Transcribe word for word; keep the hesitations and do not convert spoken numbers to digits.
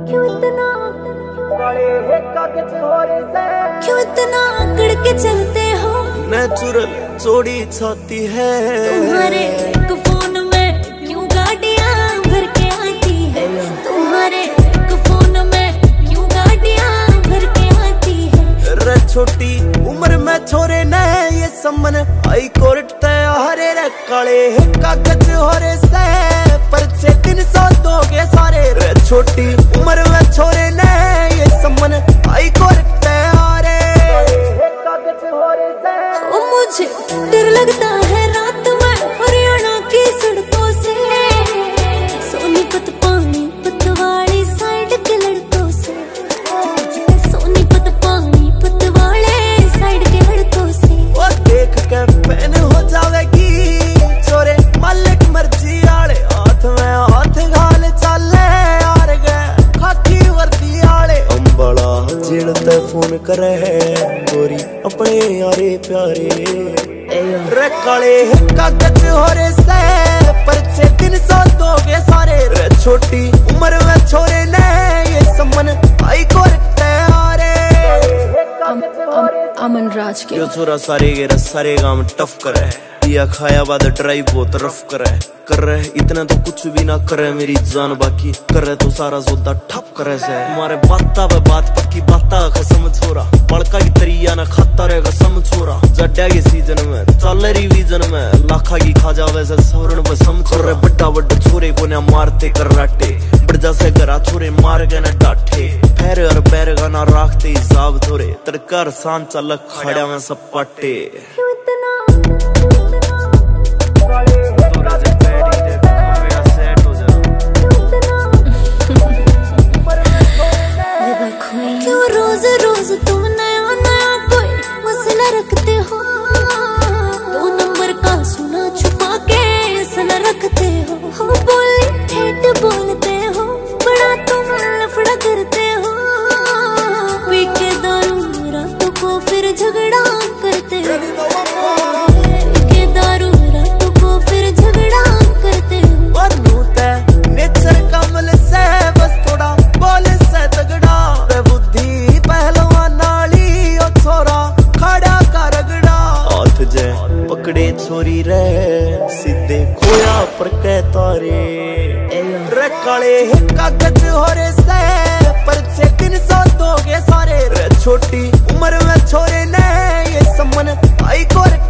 क्यों इतना क्यों इतना अकड़ के चलते हो? नेचुरल चौड़ी छाती है तुम्हारे एक फोन में क्यों गाड़ियां भर के आती है? तुम्हारे एक फोन में क्यों गाड़ियां भर के आती है? रे छोटी उम्र में छोरे ने ये सम्मन हाई कोर्ट तैयारे रे काले कागज हो रे से परचे तीन सौ दोगे सारे। रे छोटी उम्र में छोरे ने ये सम्मन हाई कोर्ट तैयारे कागज हो रे से। ओ मुझे डर लगता है रात में हरियाणा की सड़कों से, सोनीपत पानीपत वाली साइड के लड़कों से, सोनीपत पानीपत वाले साइड के लड़कों से। वो देख के फैन हो जावेगी छोरे मालिक मर्जी आले हाथ में हाथ घाल चले यार गए खाकी वर्दी आले। अंबला जेल ते फोन करे गोरी अपने यारे प्यारे रे काले कागज हो रे से परचे तीन सौ दोगे सारे। रे छोटी उम्र में छोरे ने ये सम्मन हाई कोर्ट तैयारे अमन राज के यो छोरा सारे गेरा सारे काम टफ करे या खाया बाद ड्राइव बहुत रफ करे कर रहे इतना तो कुछ भी ना करे मेरी जान बाकी कर रहे तो सारा सौदा ठप करे से। हमारे बाता पे बात पक्की बाता कसम छोरा बड़का की तरिया ना खाता रहे कसम छोरा। जड्डा के सीजन में चल रिवीजन में लाखा की खा जावे से सवरण पे सम कर रहे बड्डा बड्डे छोरे को ना मारते कर राटे बड़जा से गरा छोरे मार गए ना डाठे पैर और पैर का ना राखते हिसाब थोड़े तरकार सान चल खड़ा में सपाटे। क्यों रोज रोज तुम नया नया कोई मसला रखते हो? दो नंबर का सुना छुपा के सला रखते हो, हो बोली ठेठ बोलते हो, बड़ा तुम लफड़ा करते हो, पी के दारू रातों को फिर झगड़ा करते हो, पी के दारू रातों को फिर झगड़ा करते हो। नेचर कमल से बस थोड़ा बोल से तगड़ा बुद्धि पहलवान नाली ओ छोरा खड़ा का रगड़ा हाथ जे पकड़े छोरी रे सीधे खोया पर के तारे रे काले कागज हो रे से परचे तीन सौ दोगे सारे। रे छोटी उम्र में छोरे ने ये सम्मन हाई कोर्ट